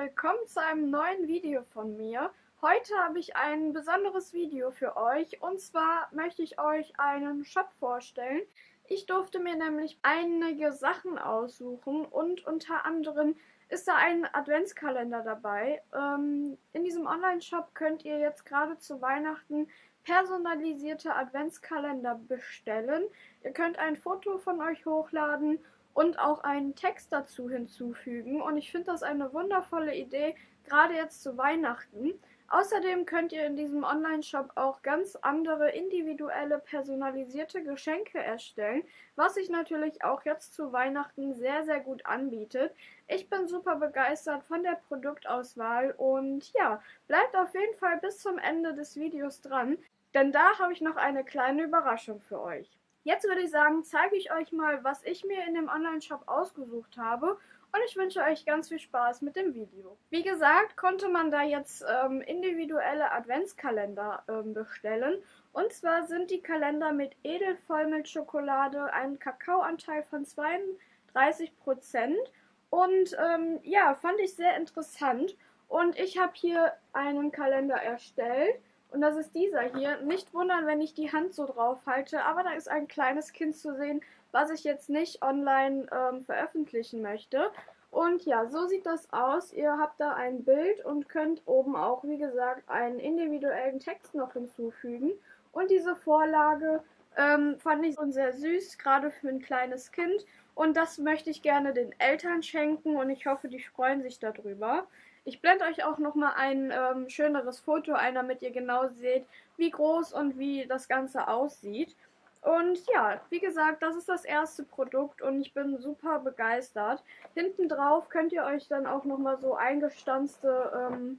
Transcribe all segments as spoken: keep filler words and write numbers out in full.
willkommen zu einem neuen Video von mir. Heute habe ich ein besonderes Video für euch und zwar möchte ich euch einen Shop vorstellen. Ich durfte mir nämlich einige Sachen aussuchen und unter anderem ist da ein Adventskalender dabei. Ähm, in diesem Online-Shop könnt ihr jetzt gerade zu Weihnachten personalisierte Adventskalender bestellen. Ihr könnt ein Foto von euch hochladen und auch einen Text dazu hinzufügen. Und ich finde das eine wundervolle Idee, gerade jetzt zu Weihnachten. Außerdem könnt ihr in diesem Online-Shop auch ganz andere individuelle, personalisierte Geschenke erstellen, was sich natürlich auch jetzt zu Weihnachten sehr, sehr gut anbietet. Ich bin super begeistert von der Produktauswahl und ja, bleibt auf jeden Fall bis zum Ende des Videos dran, denn da habe ich noch eine kleine Überraschung für euch. Jetzt würde ich sagen, zeige ich euch mal, was ich mir in dem Online-Shop ausgesucht habe und ich wünsche euch ganz viel Spaß mit dem Video. Wie gesagt, konnte man da jetzt ähm, individuelle Adventskalender ähm, bestellen. Und zwar sind die Kalender mit Edelvollmilchschokolade, einen Kakaoanteil von zweiunddreißig Prozent. Und ähm, ja, fand ich sehr interessant. Und ich habe hier einen Kalender erstellt. Und das ist dieser hier. Nicht wundern, wenn ich die Hand so drauf halte, aber da ist ein kleines Kind zu sehen, was ich jetzt nicht online ähm, veröffentlichen möchte. Und ja, so sieht das aus. Ihr habt da ein Bild und könnt oben auch, wie gesagt, einen individuellen Text noch hinzufügen. Und diese Vorlage ähm, fand ich sehr süß, gerade für ein kleines Kind. Und das möchte ich gerne den Eltern schenken und ich hoffe, die freuen sich darüber. Ich blende euch auch nochmal ein ähm, schöneres Foto ein, damit ihr genau seht, wie groß und wie das Ganze aussieht. Und ja, wie gesagt, das ist das erste Produkt und ich bin super begeistert. Hinten drauf könnt ihr euch dann auch nochmal so eingestanzte ähm,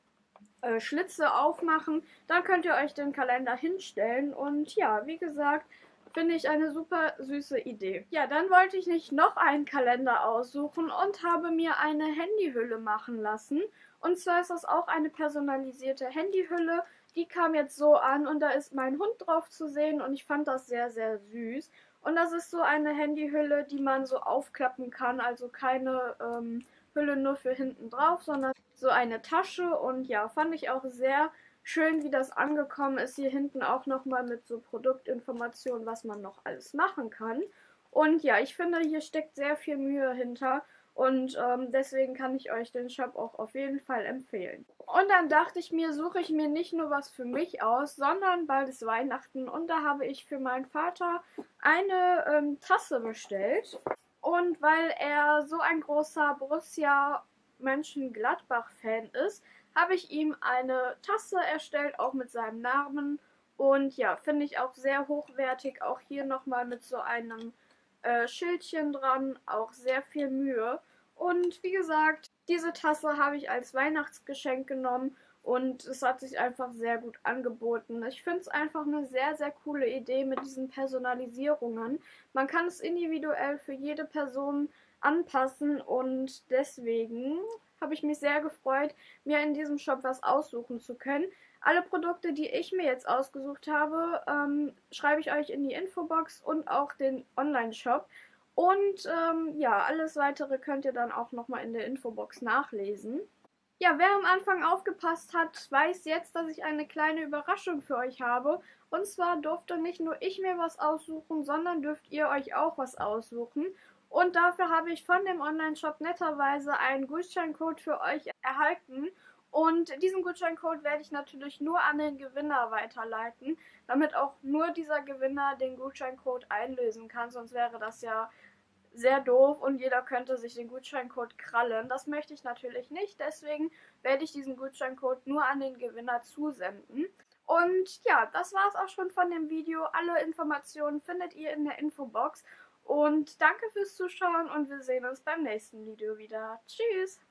äh, Schlitze aufmachen. Dann könnt ihr euch den Kalender hinstellen und ja, wie gesagt, finde ich eine super süße Idee. Ja, dann wollte ich nicht noch einen Kalender aussuchen und habe mir eine Handyhülle machen lassen. Und zwar ist das auch eine personalisierte Handyhülle. Die kam jetzt so an und da ist mein Hund drauf zu sehen und ich fand das sehr, sehr süß. Und das ist so eine Handyhülle, die man so aufklappen kann, also keine ähm, Hülle nur für hinten drauf, sondern so eine Tasche. Und ja, fand ich auch sehr schön, wie das angekommen ist. Hier hinten auch nochmal mit so Produktinformationen, was man noch alles machen kann. Und ja, ich finde, hier steckt sehr viel Mühe hinter. Und ähm, deswegen kann ich euch den Shop auch auf jeden Fall empfehlen. Und dann dachte ich mir, suche ich mir nicht nur was für mich aus, sondern bald ist Weihnachten. Und da habe ich für meinen Vater eine ähm, Tasse bestellt. Und weil er so ein großer Borussia Mönchengladbach-Fan ist, habe ich ihm eine Tasse erstellt, auch mit seinem Namen. Und ja, finde ich auch sehr hochwertig. Auch hier nochmal mit so einem äh, Schildchen dran. Auch sehr viel Mühe. Und wie gesagt, diese Tasse habe ich als Weihnachtsgeschenk genommen. Und es hat sich einfach sehr gut angeboten. Ich finde es einfach eine sehr, sehr coole Idee mit diesen Personalisierungen. Man kann es individuell für jede Person anpassen und deswegen habe ich mich sehr gefreut, mir in diesem Shop was aussuchen zu können. Alle Produkte, die ich mir jetzt ausgesucht habe, ähm, schreibe ich euch in die Infobox und auch den Online-Shop. Und ähm, ja, alles weitere könnt ihr dann auch nochmal in der Infobox nachlesen. Ja, wer am Anfang aufgepasst hat, weiß jetzt, dass ich eine kleine Überraschung für euch habe. Und zwar durfte nicht nur ich mir was aussuchen, sondern dürft ihr euch auch was aussuchen. Und dafür habe ich von dem Online-Shop netterweise einen Gutscheincode für euch erhalten. Und diesen Gutscheincode werde ich natürlich nur an den Gewinner weiterleiten, damit auch nur dieser Gewinner den Gutscheincode einlösen kann. Sonst wäre das ja sehr doof und jeder könnte sich den Gutscheincode krallen. Das möchte ich natürlich nicht, deswegen werde ich diesen Gutscheincode nur an den Gewinner zusenden. Und ja, das war es auch schon von dem Video. Alle Informationen findet ihr in der Infobox. Und danke fürs Zuschauen und wir sehen uns beim nächsten Video wieder. Tschüss!